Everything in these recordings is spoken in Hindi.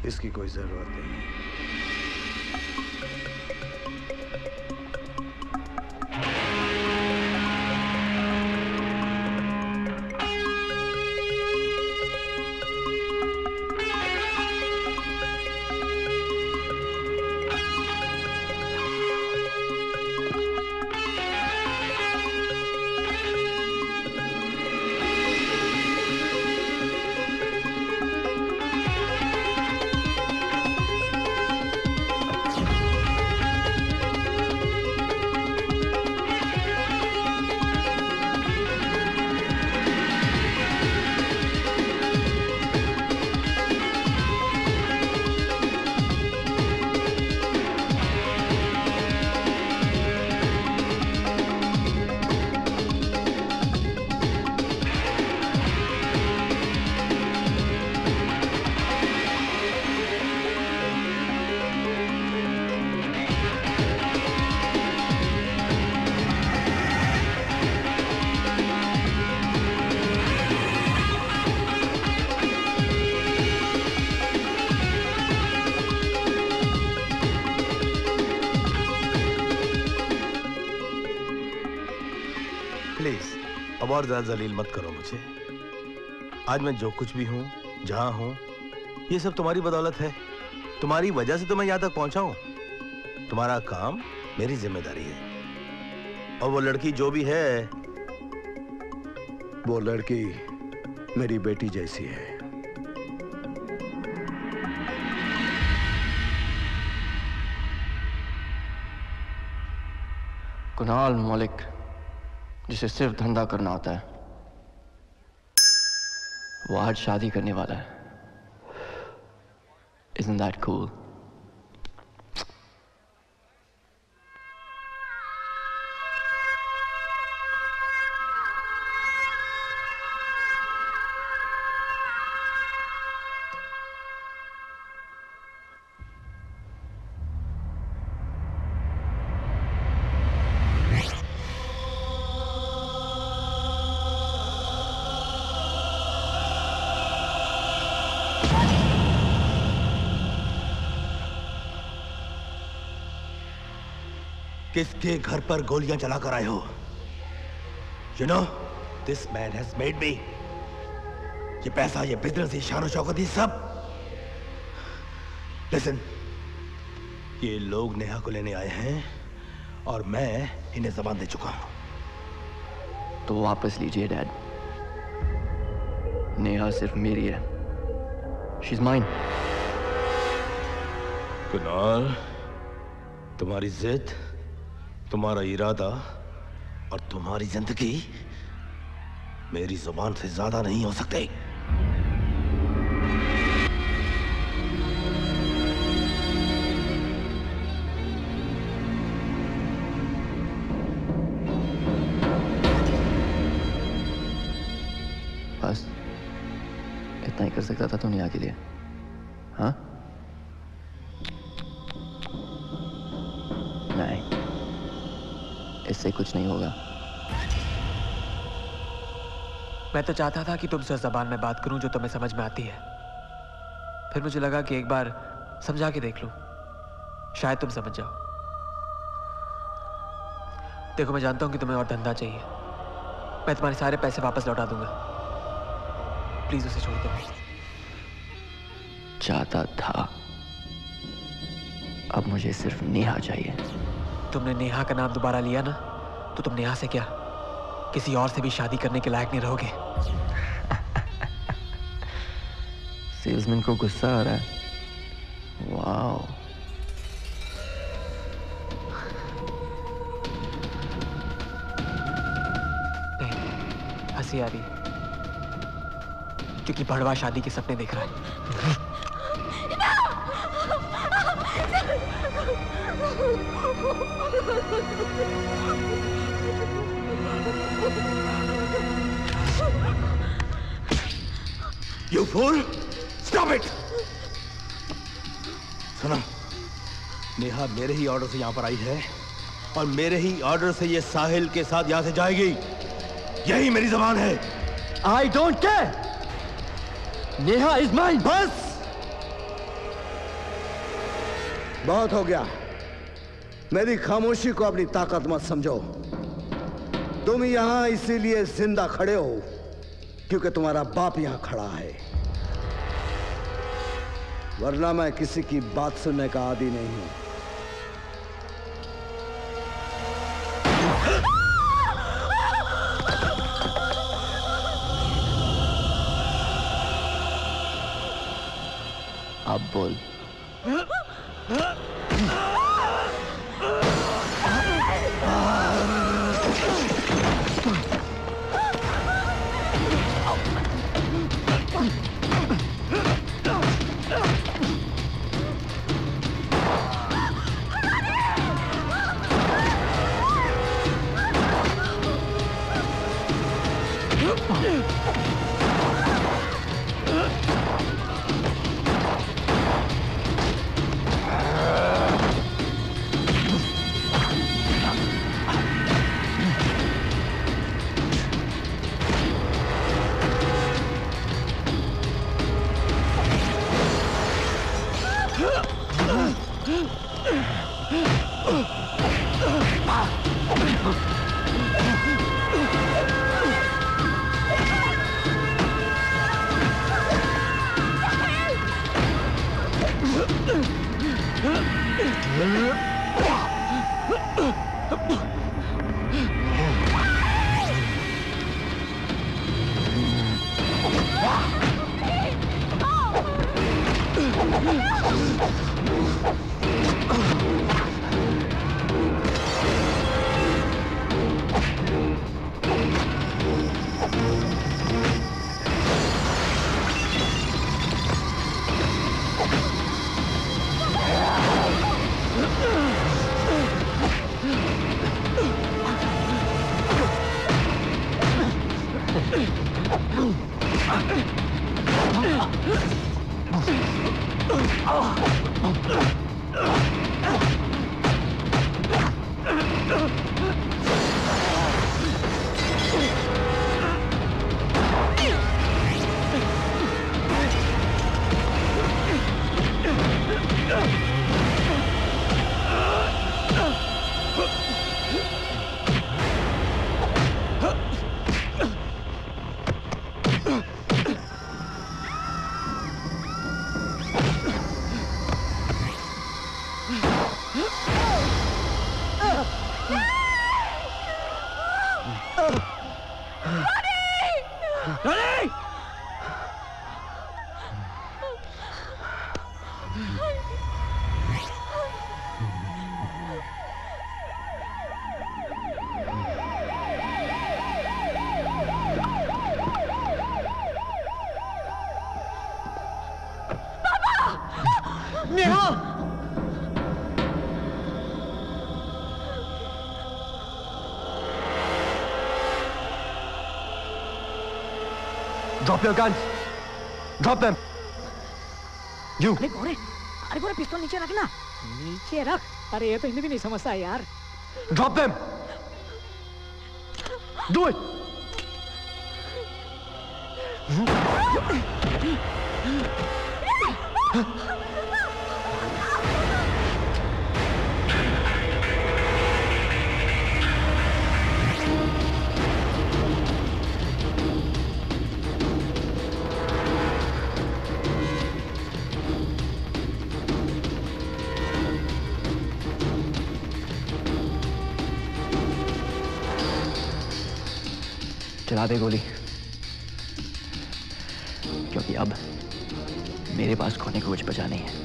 इसकी कोई जरूरत नहीं। अब और ज्यादा जलील मत करो मुझे। आज मैं जो कुछ भी हूं, जहां हूं, ये सब तुम्हारी बदौलत है। तुम्हारी वजह से तो मैं यहां तक पहुंचा हूं। तुम्हारा काम मेरी जिम्मेदारी है। और वो लड़की जो भी है, वो लड़की मेरी बेटी जैसी है। कुणाल मलिक, जिसे सिर्फ धंधा करना आता है, वो आज शादी करने वाला है। Isn't that cool? किसके घर पर गोलियां चलाकर आए हो? You know, this man has made me. ये पैसा, ये बिजनेस, ये शान और शौकत, ये सब। Listen, ये लोग नेहा को लेने आए हैं और मैं इन्हें जबान दे चुका हूं। तो वापस लीजिए डैड। नेहा सिर्फ मेरी है। She's mine. कुणाल, तुम्हारी जिद, तुम्हारा इरादा और तुम्हारी जिंदगी मेरी जुबान से ज्यादा नहीं हो सकते। बस इतना ही कर सकता था तो नेहा के लिए, हाँ? नहीं, इससे कुछ नहीं होगा। मैं तो चाहता था कि तुमसे उस जबान में बात करूं जो तुम्हें समझ में आती है। फिर मुझे लगा कि एक बार समझा के देख लूं, शायद तुम समझ जाओ। देखो, मैं जानता हूं कि तुम्हें और धंधा चाहिए। मैं तुम्हारे सारे पैसे वापस लौटा दूंगा। प्लीज उसे छोड़ दो। चाहता था, अब मुझे सिर्फ नेहा चाहिए। तुमने नेहा का नाम दोबारा लिया ना, तो तुम नेहा से क्या किसी और से भी शादी करने के लायक नहीं रहोगे। सेल्समैन को गुस्सा आ रहा है। वाओ, नहीं, हंसी आ रही, क्योंकि भड़वा शादी के सपने देख रहा है। You fool! Stop it! सुनो, नेहा मेरे ही ऑर्डर से यहां पर आई है और मेरे ही ऑर्डर से ये साहिल के साथ यहां से जाएगी। यही मेरी जबान है। I don't care! Neha is mine! बस! बहुत हो गया। मेरी खामोशी को अपनी ताकत मत समझो। तुम यहां इसीलिए जिंदा खड़े हो क्योंकि तुम्हारा बाप यहां खड़ा है, वरना मैं किसी की बात सुनने का आदी नहीं हूं। अब बोल। Drop your guns. Drop them. You. अरे गोरे पिस्तौल नीचे रखना। नीचे रख। अरे ये तो हिंदी भी नहीं समझता यार। Drop them. Do it. चला दे गोली, क्योंकि अब मेरे पास खोने को कुछ बचा नहीं है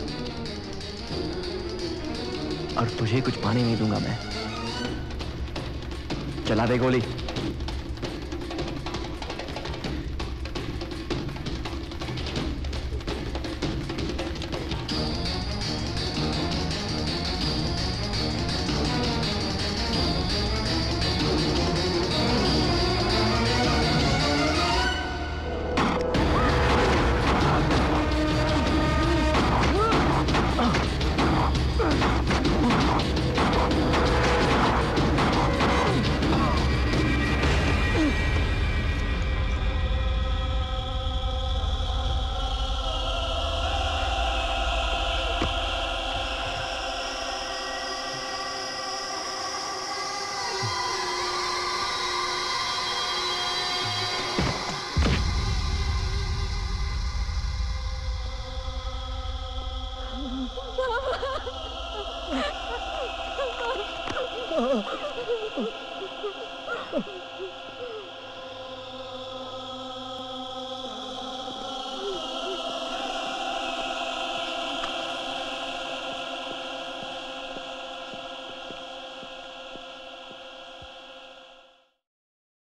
और तुझे कुछ पाने नहीं दूंगा मैं। चला दे गोली।